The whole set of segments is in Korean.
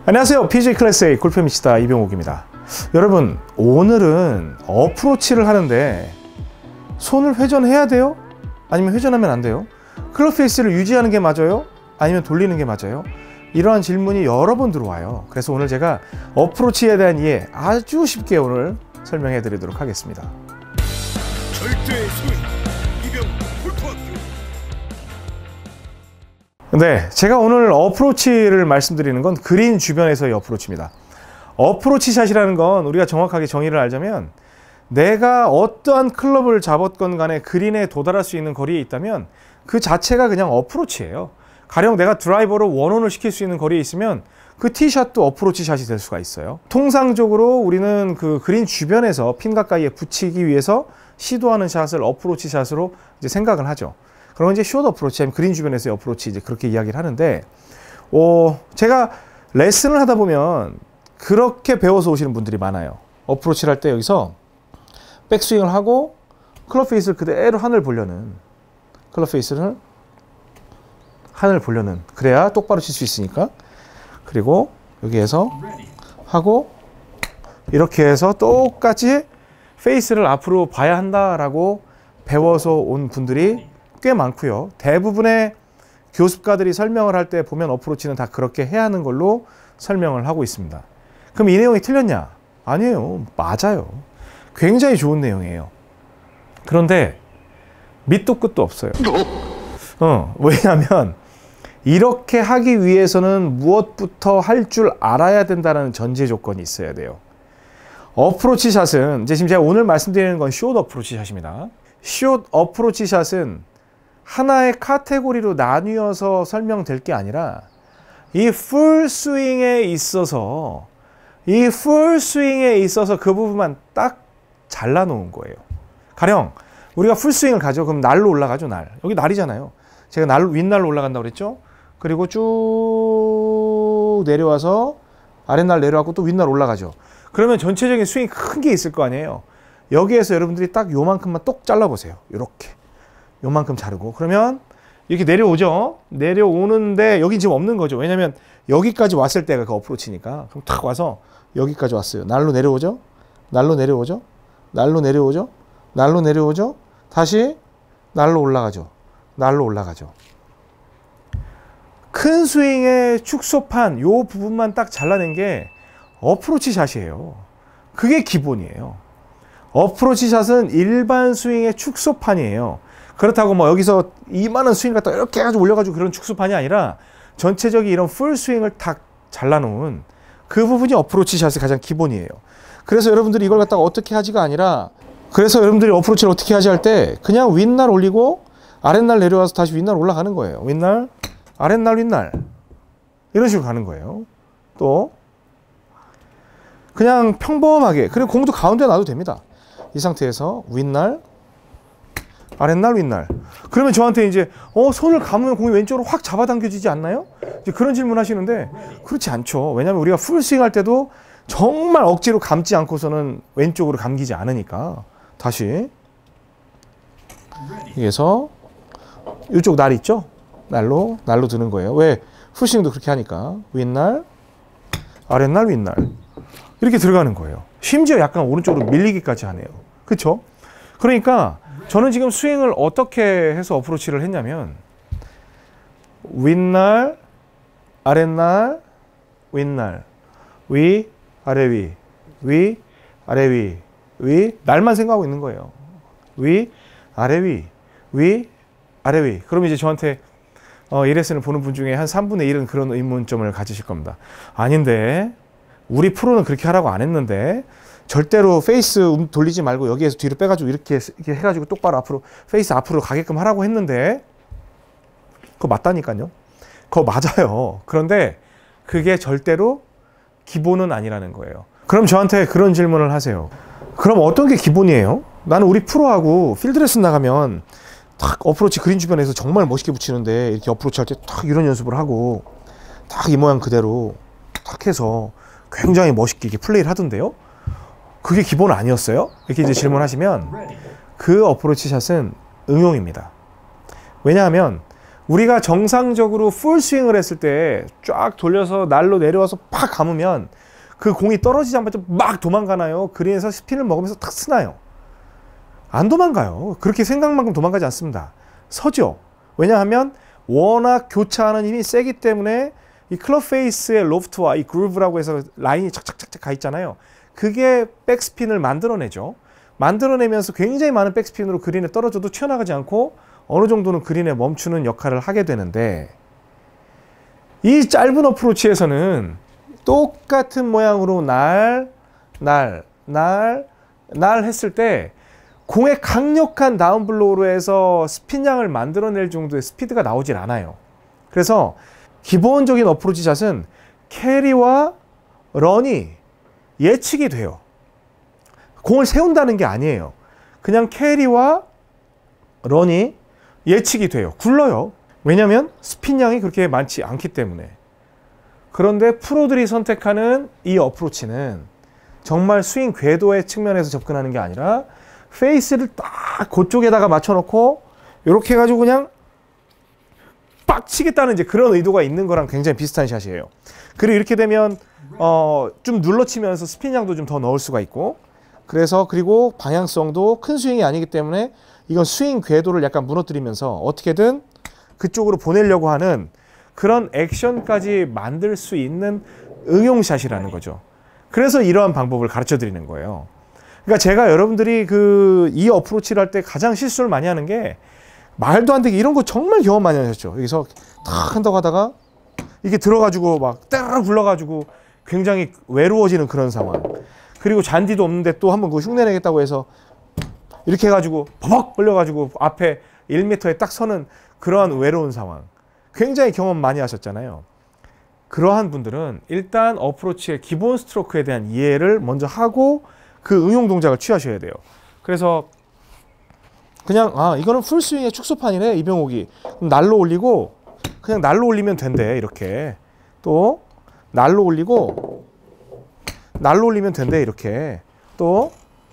안녕하세요. PGA 클래스의 골프 미치다 이병옥입니다. 여러분, 오늘은 어프로치를 하는데 손을 회전해야 돼요? 아니면 회전하면 안 돼요? 클럽 페이스를 유지하는 게 맞아요? 아니면 돌리는 게 맞아요? 이러한 질문이 여러 번 들어와요. 그래서 오늘 제가 어프로치에 대한 이해 아주 쉽게 오늘 설명해 드리도록 하겠습니다. 절대 스윙 이병옥 골프학교. 네, 제가 오늘 어프로치를 말씀드리는 건 그린 주변에서의 어프로치입니다. 어프로치 샷이라는 건 우리가 정확하게 정의를 알자면 내가 어떠한 클럽을 잡았건 간에 그린에 도달할 수 있는 거리에 있다면 그 자체가 그냥 어프로치예요. 가령 내가 드라이버로 원온을 시킬 수 있는 거리에 있으면 그 티샷도 어프로치 샷이 될 수가 있어요. 통상적으로 우리는 그 그린 주변에서 핀 가까이에 붙이기 위해서 시도하는 샷을 어프로치 샷으로 이제 생각을 하죠. 그럼 이제 숏 어프로치, 아니면 그린 주변에서의 어프로치 이제 그렇게 이야기를 하는데, 제가 레슨을 하다 보면 그렇게 배워서 오시는 분들이 많아요. 어프로치를 할 때 여기서 백스윙을 하고 클럽 페이스를 그대로 하늘 보려는, 클럽 페이스를 하늘 보려는, 그래야 똑바로 칠 수 있으니까. 그리고 여기에서 하고 이렇게 해서 똑같이 페이스를 앞으로 봐야 한다라고 배워서 온 분들이 꽤 많고요. 대부분의 교습가들이 설명을 할 때 보면 어프로치는 다 그렇게 해야 하는 걸로 설명을 하고 있습니다. 그럼 이 내용이 틀렸냐? 아니에요. 맞아요. 굉장히 좋은 내용이에요. 그런데 밑도 끝도 없어요. 왜냐하면 이렇게 하기 위해서는 무엇부터 할 줄 알아야 된다는 전제 조건이 있어야 돼요. 어프로치 샷은 지금 제가 오늘 말씀드리는 건 숏 어프로치 샷입니다. 숏 어프로치 샷은 하나의 카테고리로 나뉘어서 설명될 게 아니라 이 풀스윙에 있어서 그 부분만 딱 잘라놓은 거예요. 가령 우리가 풀스윙을 가죠. 그럼 날로 올라가죠. 날. 여기 날이잖아요. 제가 윗날로 올라간다고 그랬죠. 그리고 쭉 내려와서 아랫날 내려가고 또 윗날 올라가죠. 그러면 전체적인 스윙이 큰 게 있을 거 아니에요. 여기에서 여러분들이 딱 요만큼만 똑 잘라보세요. 이렇게 요만큼 자르고, 그러면 이렇게 내려오죠. 내려오는데 여기 지금 없는 거죠. 왜냐면 여기까지 왔을 때가 그 어프로치니까. 그럼 탁 와서 여기까지 왔어요. 날로 내려오죠. 날로 내려오죠. 날로 내려오죠. 날로 내려오죠. 다시 날로 올라가죠. 날로 올라가죠. 큰 스윙의 축소판 요 부분만 딱 잘라낸 게 어프로치 샷이에요. 그게 기본이에요. 어프로치 샷은 일반 스윙의 축소판이에요. 그렇다고 뭐 여기서 이만한 스윙 갖다 이렇게 해가지고 올려가지고 그런 축소판이 아니라 전체적인 이런 풀 스윙을 딱 잘라놓은 그 부분이 어프로치 샷의 가장 기본이에요. 그래서 여러분들이 이걸 갖다가 어떻게 하지가 아니라, 그래서 여러분들이 어프로치를 어떻게 하지 할 때 그냥 윗날 올리고 아랫날 내려와서 다시 윗날 올라가는 거예요. 윗날, 아랫날, 윗날 이런 식으로 가는 거예요. 또 그냥 평범하게, 그리고 공도 가운데 놔도 됩니다. 이 상태에서 윗날, 아랫날, 윗날. 그러면 저한테 이제 손을 감으면 공이 왼쪽으로 확 잡아당겨지지 않나요? 이제 그런 질문 하시는데 그렇지 않죠. 왜냐하면 우리가 풀스윙 할 때도 정말 억지로 감지 않고서는 왼쪽으로 감기지 않으니까. 다시 여기에서 이쪽 날 있죠? 날로 드는 거예요. 왜? 풀스윙도 그렇게 하니까. 윗날, 아랫날, 윗날 이렇게 들어가는 거예요. 심지어 약간 오른쪽으로 밀리기까지 하네요. 그렇죠? 그러니까 저는 지금 스윙을 어떻게 해서 어프로치를 했냐면 윗날, 아랫날, 윗날, 위, 아래 위, 위, 아래 위, 위, 날만 생각하고 있는 거예요. 위, 아래 위, 위, 아래 위. 그럼 이제 저한테 이 레슨을 보는 분 중에 한 3분의 1은 그런 의문점을 가지실 겁니다. 아닌데 우리 프로는 그렇게 하라고 안 했는데, 절대로 페이스 돌리지 말고 여기에서 뒤로 빼가지고 이렇게 해가지고 똑바로 앞으로, 페이스 앞으로 가게끔 하라고 했는데, 그거 맞다니까요. 그거 맞아요. 그런데 그게 절대로 기본은 아니라는 거예요. 그럼 저한테 그런 질문을 하세요. 그럼 어떤 게 기본이에요? 나는 우리 프로하고 필드 레슨 나가면 딱 어프로치 그린 주변에서 정말 멋있게 붙이는데, 이렇게 어프로치 할 때 딱 이런 연습을 하고 딱 이 모양 그대로 딱 해서 굉장히 멋있게 이렇게 플레이를 하던데요? 그게 기본 아니었어요? 이렇게 이제 질문하시면 그 어프로치 샷은 응용입니다. 왜냐하면 우리가 정상적으로 풀스윙을 했을 때 쫙 돌려서 날로 내려와서 팍 감으면 그 공이 떨어지자마자 막 도망가나요? 그린에서 스핀을 먹으면서 탁 쓰나요? 안 도망가요. 그렇게 생각만큼 도망가지 않습니다. 서죠. 왜냐하면 워낙 교차하는 힘이 세기 때문에 이 클럽 페이스의 로프트와 이 그루브라고 해서 라인이 착착착착 가 있잖아요. 그게 백스핀을 만들어내죠. 만들어내면서 굉장히 많은 백스핀으로 그린에 떨어져도 튀어나가지 않고 어느 정도는 그린에 멈추는 역할을 하게 되는데, 이 짧은 어프로치에서는 똑같은 모양으로 날 했을 때 공의 강력한 다운블로우로 해서 스핀량을 만들어낼 정도의 스피드가 나오질 않아요. 그래서 기본적인 어프로치 샷은 캐리와 런이 예측이 돼요. 공을 세운다는 게 아니에요. 그냥 캐리와 런이 예측이 돼요. 굴러요. 왜냐하면 스핀량이 그렇게 많지 않기 때문에. 그런데 프로들이 선택하는 이 어프로치는 정말 스윙 궤도의 측면에서 접근하는 게 아니라 페이스를 딱 그쪽에다가 맞춰놓고 이렇게 해가지고 그냥 빡 치겠다는 이제 그런 의도가 있는 거랑 굉장히 비슷한 샷이에요. 그리고 이렇게 되면 좀 눌러치면서 스핀량도 좀 더 넣을 수가 있고, 그래서 그리고 방향성도 큰 스윙이 아니기 때문에 이건 스윙 궤도를 약간 무너뜨리면서 어떻게든 그쪽으로 보내려고 하는 그런 액션까지 만들 수 있는 응용샷이라는 거죠. 그래서 이러한 방법을 가르쳐 드리는 거예요. 그러니까 제가 여러분들이 이 어프로치를 할 때 가장 실수를 많이 하는 게, 말도 안 되게 이런 거 정말 경험 많이 하셨죠. 여기서 탁 한다고 하다가 이게 들어가지고 막 따르르 굴러가지고 굉장히 외로워지는 그런 상황. 그리고 잔디도 없는데 또 한번 그거 흉내내겠다고 해서 이렇게 해가지고 버벅 걸려가지고 앞에 1m에 딱 서는 그러한 외로운 상황. 굉장히 경험 많이 하셨잖아요. 그러한 분들은 일단 어프로치의 기본 스트로크에 대한 이해를 먼저 하고 그 응용 동작을 취하셔야 돼요. 그래서 그냥 이거는 풀스윙의 축소판이래 이병옥이. 그럼 날로 올리고 그냥 날로 올리면 된대. 이렇게 또 날로 올리고 날로 올리면 된대. 이렇게 또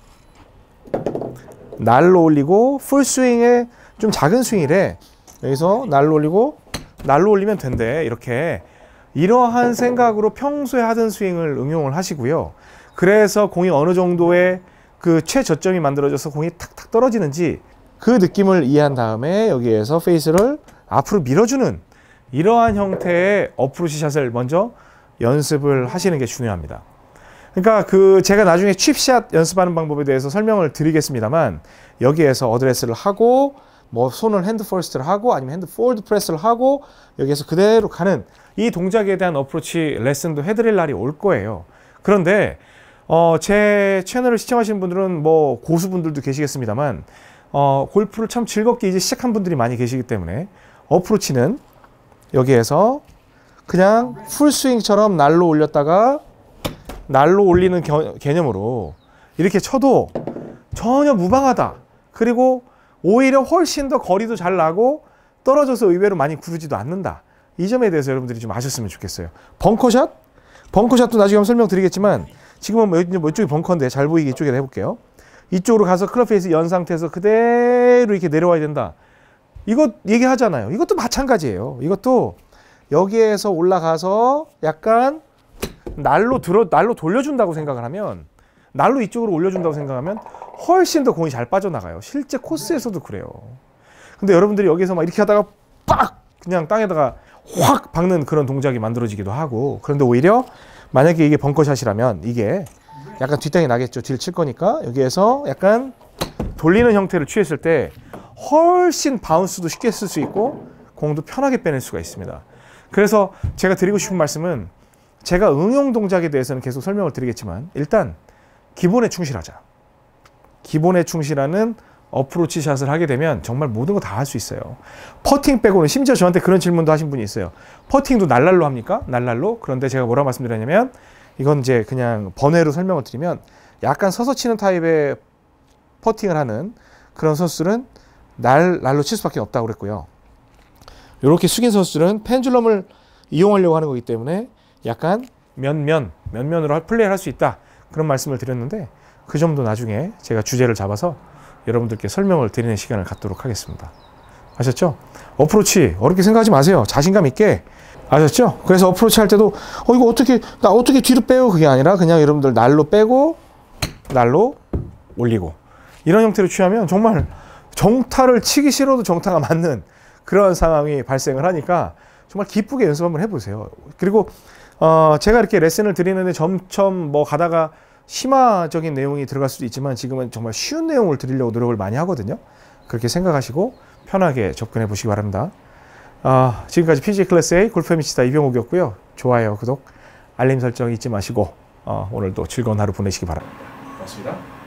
날로 올리고 풀스윙의 좀 작은 스윙이래. 여기서 날로 올리고 날로 올리면 된대. 이렇게 이러한 생각으로 평소에 하던 스윙을 응용을 하시고요. 그래서 공이 어느 정도의 그 최저점이 만들어져서 공이 탁탁 떨어지는지 그 느낌을 이해한 다음에 여기에서 페이스를 앞으로 밀어주는 이러한 형태의 어프로치 샷을 먼저 연습을 하시는 게 중요합니다. 그러니까 제가 나중에 칩샷 연습하는 방법에 대해서 설명을 드리겠습니다만, 여기에서 어드레스를 하고 뭐 손을 핸드 퍼스트를 하고 아니면 핸드 폴드 프레스를 하고 여기에서 그대로 가는 이 동작에 대한 어프로치 레슨도 해드릴 날이 올 거예요. 그런데 제 채널을 시청하시는 분들은 뭐 고수분들도 계시겠습니다만, 골프를 참 즐겁게 이제 시작한 분들이 많이 계시기 때문에 어프로치는 여기에서 그냥 풀스윙처럼 날로 올렸다가 날로 올리는 개념으로 이렇게 쳐도 전혀 무방하다. 그리고 오히려 훨씬 더 거리도 잘 나고 떨어져서 의외로 많이 구르지도 않는다. 이 점에 대해서 여러분들이 좀 아셨으면 좋겠어요. 벙커샷? 벙커샷도 나중에 한번 설명드리겠지만, 지금은 이쪽이 벙커인데 잘 보이게 이쪽에 해볼게요. 이쪽으로 가서 클럽 페이스 연 상태에서 그대로 이렇게 내려와야 된다. 이거 얘기하잖아요. 이것도 마찬가지예요. 이것도 여기에서 올라가서 약간 날로 돌려준다고 생각을 하면, 날로 이쪽으로 올려준다고 생각하면 훨씬 더 공이 잘 빠져나가요. 실제 코스에서도 그래요. 근데 여러분들이 여기서 막 이렇게 하다가 빡! 그냥 땅에다가 확 박는 그런 동작이 만들어지기도 하고, 그런데 오히려 만약에 이게 벙커샷이라면 이게 약간 뒷땅이 나겠죠. 딜 칠 거니까 여기에서 약간 돌리는 형태를 취했을 때 훨씬 바운스도 쉽게 쓸 수 있고 공도 편하게 빼낼 수가 있습니다. 그래서 제가 드리고 싶은 말씀은, 제가 응용 동작에 대해서는 계속 설명을 드리겠지만 일단 기본에 충실하자. 기본에 충실하는 어프로치 샷을 하게 되면 정말 모든 거 다 할 수 있어요. 퍼팅 빼고는, 심지어 저한테 그런 질문도 하신 분이 있어요. 퍼팅도 날랄로 합니까? 날랄로? 그런데 제가 뭐라고 말씀드렸냐면, 이건 이제 그냥 번외로 설명을 드리면, 약간 서서 치는 타입의 퍼팅을 하는 그런 선수들은 날로 칠 수밖에 없다고 그랬고요. 이렇게 숙인 선수들은 펜듈럼을 이용하려고 하는 거기 때문에 약간 면면으로 플레이를 할 수 있다. 그런 말씀을 드렸는데, 그 점도 나중에 제가 주제를 잡아서 여러분들께 설명을 드리는 시간을 갖도록 하겠습니다. 아셨죠? 어프로치 어렵게 생각하지 마세요. 자신감 있게. 아셨죠? 그래서 어프로치 할 때도 이거 어떻게 뒤로 빼요? 그게 아니라 그냥 여러분들 날로 빼고 날로 올리고 이런 형태로 취하면 정말 정타를 치기 싫어도 정타가 맞는 그런 상황이 발생을 하니까 정말 기쁘게 연습 한번 해보세요. 그리고 제가 이렇게 레슨을 드리는데 점점 뭐 가다가 심화적인 내용이 들어갈 수도 있지만 지금은 정말 쉬운 내용을 드리려고 노력을 많이 하거든요. 그렇게 생각하시고 편하게 접근해 보시기 바랍니다. 지금까지 PGA 클래스 A 골프의 미치다 이병옥이었고요. 좋아요, 구독, 알림 설정 잊지 마시고 오늘도 즐거운 하루 보내시기 바랍니다. 고맙습니다.